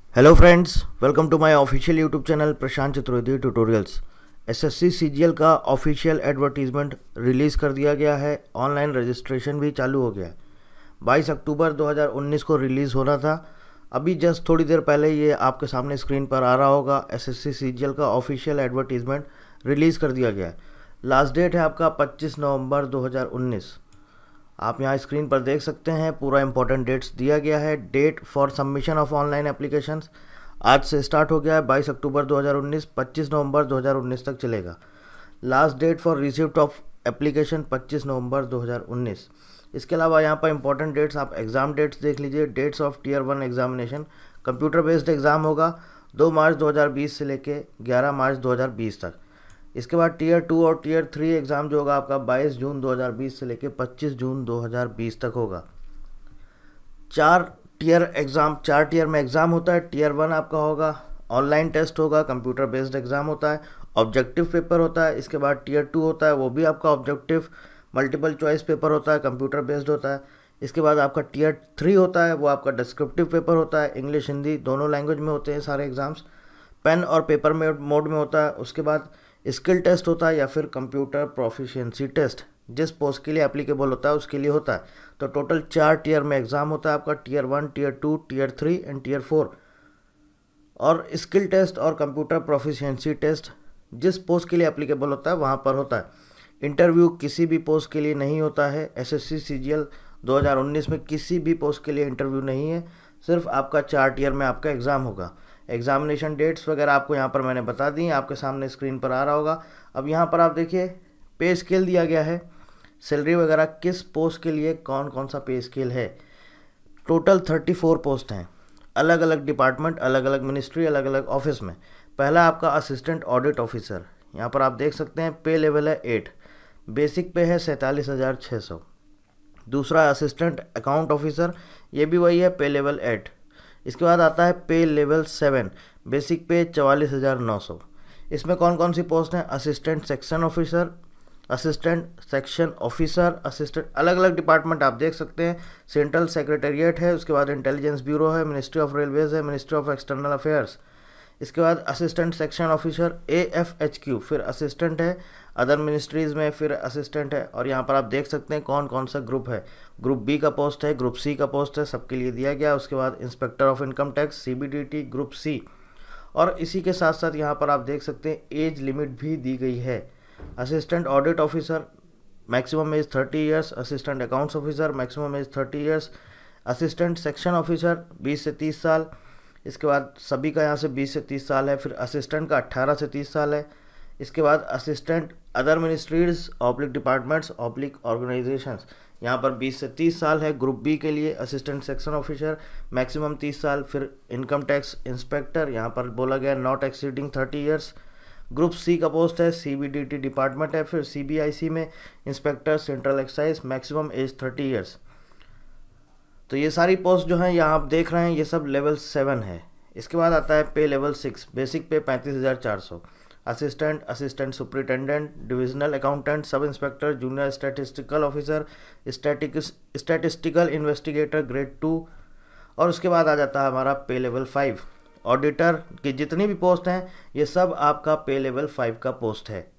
Hello friends, welcome to my official YouTube channel Prashant Chaturvedi tutorials. SSC CGL का official advertisement release कर दिया गया है। ऑनलाइन रजिस्ट्रेशन भी चालू हो गया है। 22 अक्टूबर 2019 को रिलीज़ होना था। अभी जस्ट थोड़ी देर पहले ये आपके सामने स्क्रीन पर आ रहा होगा। एसएससी सीजीएल का ऑफिशियल एडवर्टीजमेंट रिलीज़ कर दिया गया है। लास्ट डेट है आपका 25 नवंबर 2019। आप यहाँ स्क्रीन पर देख सकते हैं, पूरा इंपॉर्टेंट डेट्स दिया गया है। Date for submission of online applications आज से स्टार्ट हो गया है। 22 अक्टूबर 2019 25 नवंबर 2019 तक चलेगा। Last date for receipt of application 25 November 2019। इसके अलावा यहाँ पर इंपॉर्टेंट डेट्स, आप एग्ज़ाम डेट्स देख लीजिए। Dates of tier 1 examination, computer based exam होगा 2 मार्च 2020 से लेके 11 मार्च 2020 तक। इसके बाद टीयर 2 और टीयर 3 एग्ज़ाम जो होगा आपका 22 जून 2020 से लेकर 25 जून 2020 तक होगा। चार टीयर में एग्ज़ाम होता है। टीयर 1 आपका होगा ऑनलाइन टेस्ट होगा, कंप्यूटर बेस्ड एग्ज़ाम होता है, ऑब्जेक्टिव पेपर होता है। इसके बाद टीयर 2 होता है, वो भी आपका ऑब्जेक्टिव मल्टीपल चॉइस पेपर होता है, कंप्यूटर बेस्ड होता है। इसके बाद आपका टीयर 3 होता है, वो आपका डिस्क्रिप्टिव पेपर होता है। इंग्लिश हिंदी दोनों लैंग्वेज में होते हैं सारे एग्ज़ाम्स, पेन और पेपर मोड में होता है। उसके बाद स्किल टेस्ट होता है या फिर कंप्यूटर प्रोफिशिएंसी टेस्ट, जिस पोस्ट के लिए एप्लीकेबल होता है उसके लिए होता है। तो टोटल 4 टीयर में एग्ज़ाम होता है आपका, tier 1, tier 2, tier 3 and tier 4। और स्किल टेस्ट और कंप्यूटर प्रोफिशिएंसी टेस्ट जिस पोस्ट के लिए एप्लीकेबल होता है वहाँ पर होता है। इंटरव्यू किसी भी पोस्ट के लिए नहीं होता है। एसएससी सीजीएल 2019 में किसी भी पोस्ट के लिए इंटरव्यू नहीं है, सिर्फ आपका 4 टीयर में आपका एग्ज़ाम होगा। एग्जामिनेशन डेट्स वगैरह आपको यहाँ पर मैंने बता दी, आपके सामने स्क्रीन पर आ रहा होगा। अब यहाँ पर आप देखिए पे स्केल दिया गया है, सैलरी वगैरह किस पोस्ट के लिए कौन कौन सा पे स्केल है। टोटल 34 पोस्ट हैं, अलग अलग डिपार्टमेंट, अलग अलग मिनिस्ट्री, अलग अलग ऑफिस में। पहला आपका असिस्टेंट ऑडिट ऑफिसर, यहाँ पर आप देख सकते हैं पे लेवल है 8, बेसिक पे है 47,600। दूसरा असिस्टेंट अकाउंट ऑफिसर, ये भी वही है, पे लेवल 8। इसके बाद आता है पे लेवल 7, बेसिक पे 44,900। इसमें कौन कौन सी पोस्ट हैं? असिस्टेंट सेक्शन ऑफिसर, असिस्टेंट अलग अलग डिपार्टमेंट आप देख सकते हैं। सेंट्रल सेक्रेटेरिएट है, उसके बाद इंटेलिजेंस ब्यूरो है, मिनिस्ट्री ऑफ रेलवेज है, मिनिस्ट्री ऑफ एक्सटर्नल अफेयर्स। इसके बाद असिस्टेंट सेक्शन ऑफिसर AFHQ, फिर असिस्टेंट है अदर मिनिस्ट्रीज़ में, फिर असिस्टेंट है। और यहाँ पर आप देख सकते हैं कौन कौन सा ग्रुप है। ग्रुप बी का पोस्ट है, ग्रुप सी का पोस्ट है, सबके लिए दिया गया। उसके बाद inspector of income tax CBDT group C. और इसी के साथ साथ यहाँ पर आप देख सकते हैं एज लिमिट भी दी गई है। Assistant audit officer maximum age 30 years, assistant accounts officer maximum age 30 years, assistant section officer 20 से 30 साल। इसके बाद सभी का यहाँ से 20 से 30 साल है। फिर असिस्टेंट का 18 से 30 साल है। इसके बाद assistant other ministries oblique departments oblique organisations, यहाँ पर 20 से 30 साल है ग्रुप बी के लिए। असिस्टेंट सेक्शन ऑफिसर मैक्सिमम 30 साल। फिर इनकम टैक्स इंस्पेक्टर, यहाँ पर बोला गया not exceeding 30 years. Group C का पोस्ट है, CBDT डिपार्टमेंट है। फिर CBIC में inspector central excise, maximum age 30 years. तो ये सारी पोस्ट जो हैं यहाँ आप देख रहे हैं, ये सब लेवल 7 है। इसके बाद आता है पे level 6, basic pay 35,400। Assistant superintendent, divisional accountant, sub inspector, junior statistical officer, statistical investigator grade 2। और उसके बाद आ जाता है हमारा पे लेवल 5। ऑडिटर की जितनी भी पोस्ट हैं ये सब आपका पे लेवल 5 का पोस्ट है।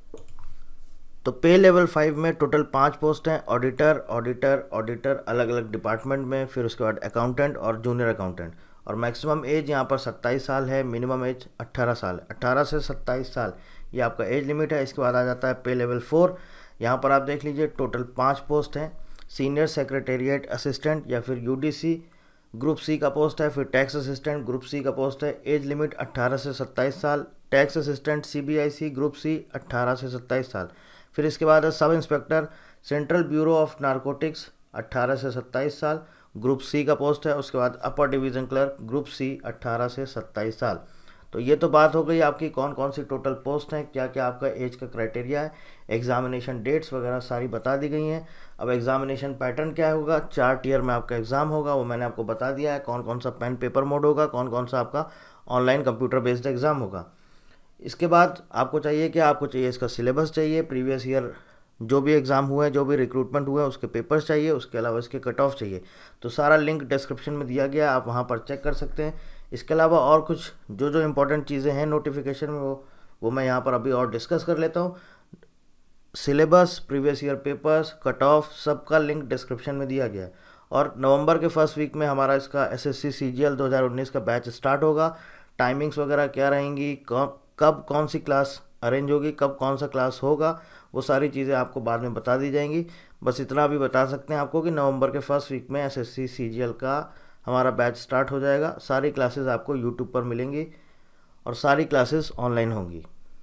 तो पे लेवल 5 में टोटल 5 पोस्ट हैं, ऑडिटर अलग अलग डिपार्टमेंट में। फिर उसके बाद अकाउंटेंट और जूनियर अकाउंटेंट। और मैक्सिमम एज यहाँ पर 27 साल है, मिनिमम एज 18 साल है। 18 से 27 साल ये आपका एज लिमिट है। इसके बाद आ जाता है पे लेवल 4, यहाँ पर आप देख लीजिए टोटल 5 पोस्ट हैं। सीनियर सेक्रेटेरिएट असिस्टेंट या फिर UDC ग्रुप सी का पोस्ट है। फिर टैक्स असिस्टेंट ग्रुप सी का पोस्ट है, एज लिमिट 18 से 27 साल। Tax assistant CBIC group C 18 से 27 साल। फिर इसके बाद है sub inspector central bureau of narcotics 18 से 27 साल, ग्रुप सी का पोस्ट है। उसके बाद upper division clerk group C 18 से 27 साल। तो ये तो बात हो गई आपकी कौन कौन सी टोटल पोस्ट हैं, क्या क्या आपका एज का क्राइटेरिया है। एग्जामिनेशन डेट्स वगैरह सारी बता दी गई हैं। अब एग्जामिनेशन पैटर्न क्या होगा, 4 टीयर में आपका एग्ज़ाम होगा, वो मैंने आपको बता दिया है। कौन कौन सा पेन पेपर मोड होगा, कौन कौन सा आपका ऑनलाइन कंप्यूटर बेस्ड एग्ज़ाम होगा। इसके बाद आपको चाहिए क्या, आपको चाहिए इसका सिलेबस चाहिए, प्रीवियस ईयर जो भी एग्ज़ाम हुए हैं, जो भी रिक्रूटमेंट हुए हैं, उसके पेपर्स चाहिए, उसके अलावा इसके कट ऑफ चाहिए। तो सारा लिंक डिस्क्रिप्शन में दिया गया, आप वहाँ पर चेक कर सकते हैं। इसके अलावा और कुछ जो जो इम्पोर्टेंट चीज़ें हैं नोटिफिकेशन में, वो मैं यहाँ पर अभी और डिस्कस कर लेता हूँ। Syllabus, previous year papers, cut off, सबका लिंक डिस्क्रिप्शन में दिया गया है। और नवंबर के फर्स्ट वीक में हमारा इसका एसएससी सीजीएल 2019 का बैच स्टार्ट होगा। टाइमिंग्स वगैरह क्या रहेंगी, कब कौन सी क्लास अरेंज होगी, कब कौन सा क्लास होगा, वो सारी चीज़ें आपको बाद में बता दी जाएंगी। बस इतना भी बता सकते हैं आपको कि नवंबर के फर्स्ट वीक में एसएससी सीजीएल का हमारा बैच स्टार्ट हो जाएगा। सारी क्लासेस आपको यूट्यूब पर मिलेंगी और सारी क्लासेस ऑनलाइन होंगी।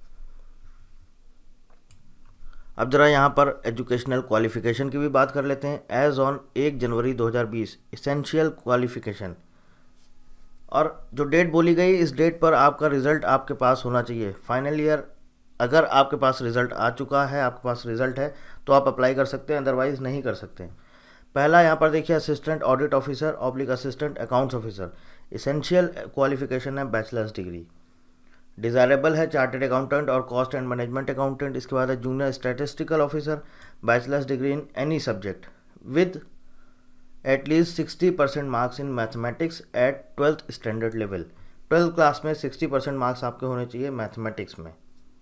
अब जरा यहाँ पर एजुकेशनल क्वालिफिकेशन की भी बात कर लेते हैं। Age on 1 January 2020 essential qualification, और जो डेट बोली गई, इस डेट पर आपका रिज़ल्ट आपके पास होना चाहिए। फाइनल ईयर अगर आपके पास रिज़ल्ट आ चुका है, आपके पास रिज़ल्ट है, तो आप अप्लाई कर सकते हैं, अदरवाइज़ नहीं कर सकते हैं। पहला यहाँ पर देखिए, assistant audit officer oblique assistant accounts officer, essential qualification है बैचलर्स डिग्री। डिज़ायरेबल है चार्टेड अकाउंटेंट और कॉस्ट एंड मैनेजमेंट अकाउंटेंट। इसके बाद है junior statistical officer, bachelors degree in any subject with at least 60% marks in mathematics at 12th standard level. 12th class में 60% marks आपके होने चाहिए मैथमेटिक्स में।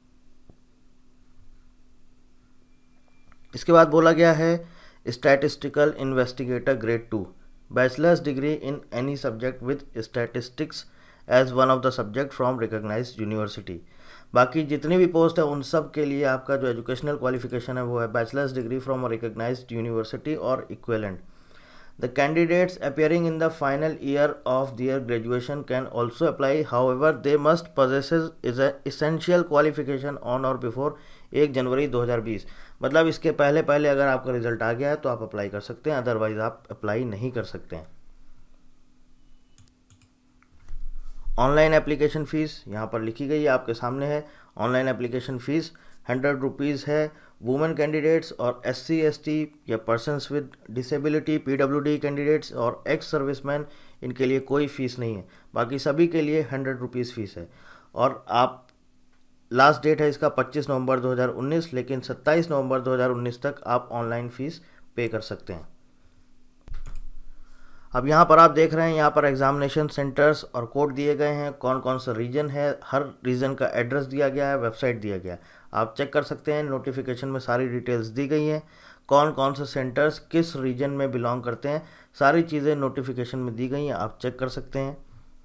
इसके बाद बोला गया है statistical investigator grade 2, bachelors degree in any subject with statistics as one of the subject from recognised university. बाकी जितनी भी पोस्ट है उन सब के लिए आपका जो एजुकेशनल क्वालिफिकेशन है वो है bachelors degree from a recognised university और equivalent. The candidates appearing in the final year of their graduation can also apply. However, they must possess essential qualification on or before 1 January 2020। मतलब इसके पहले पहले अगर आपका रिजल्ट आ गया है तो आप अप्लाई कर सकते हैं, अदरवाइज आप अप्लाई नहीं कर सकते हैं। ऑनलाइन एप्लीकेशन फ़ीस यहाँ पर लिखी गई है, आपके सामने है। ऑनलाइन एप्लीकेशन फ़ीस 100 रुपीज़ है। वुमेन कैंडिडेट्स और SC ST या persons with disability PWD candidates और एक्स सर्विसमैन, इनके लिए कोई फ़ीस नहीं है। बाकी सभी के लिए 100 रुपीज़ फ़ीस है। और आप लास्ट डेट है इसका 25 नवंबर 2019, लेकिन 27 नवंबर 2019 तक आप ऑनलाइन फ़ीस पे कर सकते हैं। अब यहाँ पर आप देख रहे हैं, यहाँ पर एग्जामिनेशन सेंटर्स और कोड दिए गए हैं, कौन कौन सा रीजन है, हर रीजन का एड्रेस दिया गया है, वेबसाइट दिया गया है, आप चेक कर सकते हैं। नोटिफिकेशन में सारी डिटेल्स दी गई हैं, कौन कौन से सेंटर्स किस रीजन में बिलोंग करते हैं, सारी चीज़ें नोटिफिकेशन में दी गई हैं, आप चेक कर सकते हैं।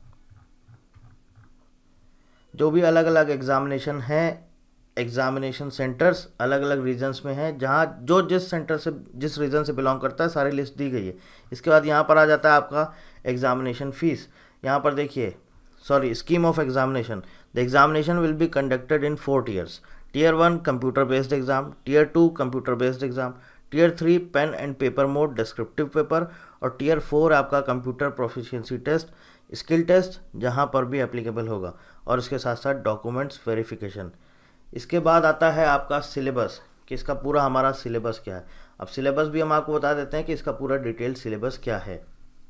जो भी अलग अलग एग्जामिनेशन हैं, एग्जामिनेशन सेंटर्स अलग अलग रीजन्स में हैं, जहाँ जो जिस सेंटर से जिस रीजन से बिलोंग करता है सारी लिस्ट दी गई है। इसके बाद यहाँ पर आ जाता है आपका एग्जामिनेशन फ़ीस। यहाँ पर देखिए, scheme of examination. The examination will be conducted in 4 tiers। Tier 1 computer based exam, Tier 2 computer based exam, Tier 3 pen and paper mode descriptive paper, और Tier 4 आपका computer proficiency test, skill test जहाँ पर भी applicable होगा, और इसके साथ साथ डॉक्यूमेंट्स वेरिफिकेशन। इसके बाद आता है आपका सिलेबस, कि इसका पूरा हमारा सिलेबस क्या है। अब सिलेबस भी हम आपको बता देते हैं कि इसका पूरा डिटेल सिलेबस क्या है।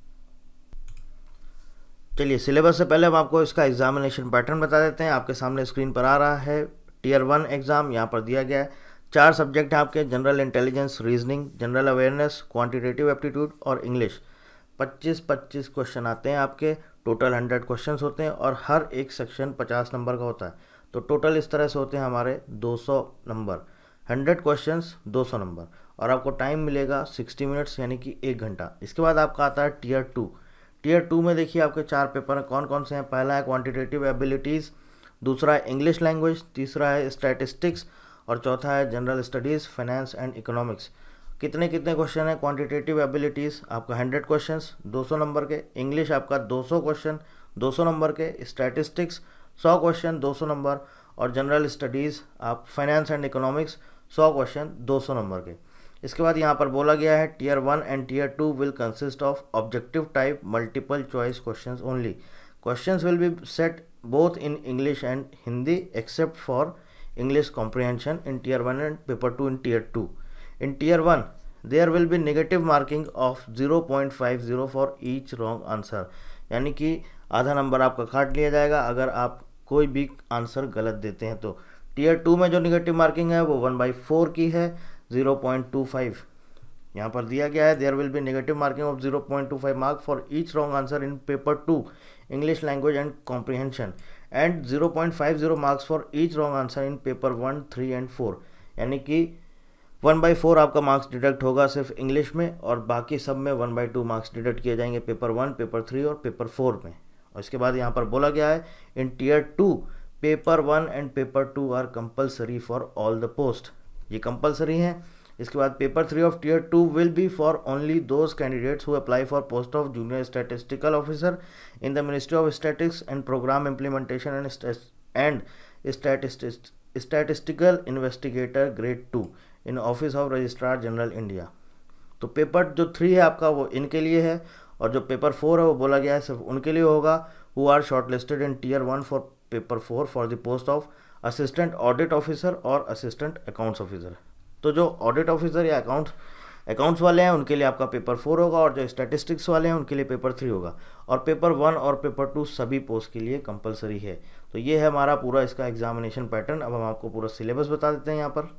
चलिए, सिलेबस से पहले हम आपको इसका एग्जामिनेशन पैटर्न बता देते हैं। आपके सामने स्क्रीन पर आ रहा है। Tier 1 एग्ज़ाम यहाँ पर दिया गया है। 4 सब्जेक्ट हैं आपके, general intelligence, reasoning, general awareness, quantitative aptitude और इंग्लिश। 25-25 क्वेश्चन आते हैं आपके, टोटल 100 क्वेश्चन होते हैं, और हर एक सेक्शन 50 नंबर का होता है। तो टोटल इस तरह से होते हैं हमारे 200 नंबर, 100 क्वेश्चंस 200 नंबर, और आपको टाइम मिलेगा 60 मिनट्स यानी कि 1 घंटा। इसके बाद आपका आता है Tier 2। Tier 2 में देखिए आपके 4 पेपर हैं, कौन कौन से हैं। पहला है क्वांटिटेटिव एबिलिटीज़, दूसरा है इंग्लिश लैंग्वेज, तीसरा है स्टैटिस्टिक्स, और चौथा है general studies, finance and economics. कितने कितने क्वेश्चन हैं। क्वांटिटेटिव एबिलिटीज़ आपका 100 क्वेश्चंस 200 नंबर के, इंग्लिश आपका 200 क्वेश्चन 200 नंबर के, स्टैटिस्टिक्स 100 क्वेश्चन 200 नंबर, और जनरल स्टडीज़ आप finance and economics 100 question 200 number के। इसके बाद यहाँ पर बोला गया है Tier 1 and Tier 2 will consist of objective type multiple choice questions only. Questions will be set both in English and Hindi except for English comprehension in Tier 1 and paper 2 in Tier 2. In Tier 1 there will be negative marking of 0.50 for each wrong answer, यानी कि आधा number आपका काट लिया जाएगा अगर आप कोई भी आंसर गलत देते हैं तो। Tier 2 में जो निगेटिव मार्किंग है वो 1/4 की है, 0.25 यहाँ पर दिया गया है। There will be negative marking of 0.25 mark for each wrong answer in paper 2 English language and comprehension and 0.50 marks for each wrong answer in paper 1, 3 and 4। यानी कि 1/4 आपका मार्क्स डिडक्ट होगा सिर्फ इंग्लिश में, और बाकी सब में 1/2 मार्क्स डिडक्ट किए जाएंगे पेपर 1, पेपर 3 और पेपर 4 में। और इसके बाद यहाँ पर बोला गया है in tier 2 paper 1 and paper 2 are compulsory for all the post, ये कंपलसरी हैं। इसके बाद paper 3 of tier 2 will be for only those candidates who apply for post of junior statistical officer in the ministry of statistics and programme implementation and statistical investigator grade 2 in office of registrar general India. तो paper जो 3 है आपका वो इनके लिए है, और जो पेपर 4 है वो बोला गया है सिर्फ उनके लिए होगा who are short listed in tier 1 for paper 4 for the post of assistant audit officer और असिस्टेंट अकाउंट्स ऑफिसर। तो जो ऑडिट ऑफिसर या अकाउंट्स वाले हैं उनके लिए आपका पेपर 4 होगा, और जो स्टैटिस्टिक्स वाले हैं उनके लिए पेपर 3 होगा, और पेपर 1 और पेपर 2 सभी पोस्ट के लिए कंपलसरी है। तो ये है हमारा पूरा इसका एग्जामिनेशन पैटर्न। अब हम आपको पूरा सिलेबस बता देते हैं यहाँ पर।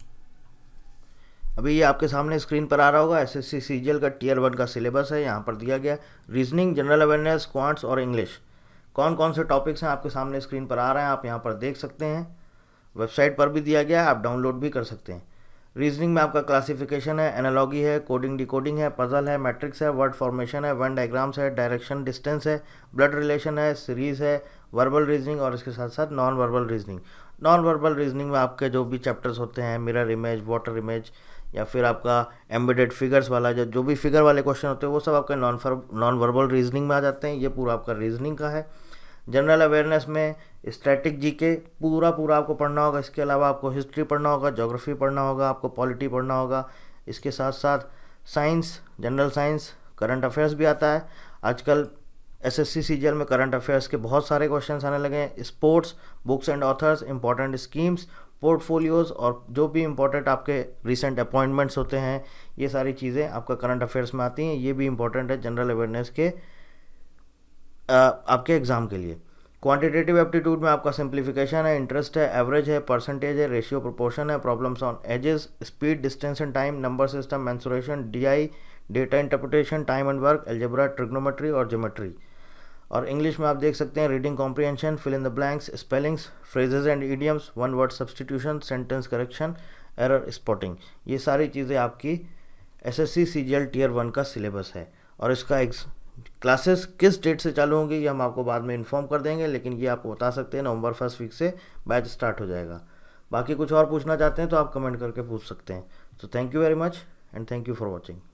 अभी ये आपके सामने स्क्रीन पर आ रहा होगा, एसएससी सीजीएल का टीयर 1 का सिलेबस है। यहाँ पर दिया गया रीजनिंग, जनरल अवेयरनेस, क्वांट्स और इंग्लिश। कौन कौन से टॉपिक्स हैं आपके सामने स्क्रीन पर आ रहे हैं, आप यहाँ पर देख सकते हैं। वेबसाइट पर भी दिया गया है, आप डाउनलोड भी कर सकते हैं। रीजनिंग में आपका क्लासिफिकेशन है, एनालॉगी है, कोडिंग डिकोडिंग है, पजल है, मैट्रिक्स है, वर्ड फॉर्मेशन है, वेन डायग्राम्स है, डायरेक्शन डिस्टेंस है, ब्लड रिलेशन है, सीरीज है, वर्बल रीजनिंग और इसके साथ साथ non verbal reasoning. Non verbal reasoning में आपके जो भी चैप्टर्स होते हैं, मिरर इमेज, वाटर इमेज, या फिर आपका एम्बेडेड फिगर्स वाला जो भी फिगर वाले क्वेश्चन होते हैं वो सब आपके नॉन वर्बल रीजनिंग में आ जाते हैं। ये पूरा आपका रीजनिंग का है। जनरल अवेयरनेस में स्टैटिक जीके पूरा आपको पढ़ना होगा। इसके अलावा आपको हिस्ट्री पढ़ना होगा, ज्योग्राफी पढ़ना होगा, आपको पॉलिटी पढ़ना होगा। इसके साथ साथ science, general science, current affairs भी आता है। आजकल एसएससी सीजीएल में करंट अफेयर्स के बहुत सारे क्वेश्चंस आने लगे हैं। Sports, books and authors, important schemes, portfolios और जो भी इंपॉर्टेंट आपके रिसेंट अपॉइंटमेंट्स होते हैं, ये सारी चीज़ें आपका करंट अफेयर्स में आती हैं। ये भी इंपॉर्टेंट है जनरल अवेयरनेस के आपके एग्ज़ाम के लिए। क्वांटिटेटिव एप्टीट्यूड में आपका सिंप्लीफिकेशन है, इंटरेस्ट है, एवरेज है, परसेंटेज है, रेशियो प्रोपोर्शन है, problems on ages, speed, distance and time, number system, mensuration, DI, data interpretation, time and work, algebra, trigonometry और ज्योमेट्री। और इंग्लिश में आप देख सकते हैं reading comprehension, fill in the blanks, spellings, phrases and idioms, one word substitution, sentence correction, error spotting. ये सारी चीज़ें आपकी एसएससी सीजीएल टीयर 1 का सिलेबस है। और इसका क्लासेस किस डेट से चालू होंगी ये हम आपको बाद में इन्फॉर्म कर देंगे, लेकिन ये आपको बता सकते हैं नवंबर 1 वीक से बैच स्टार्ट हो जाएगा। बाकी कुछ और पूछना चाहते हैं तो आप कमेंट करके पूछ सकते हैं। तो thank you very much and thank you for watching.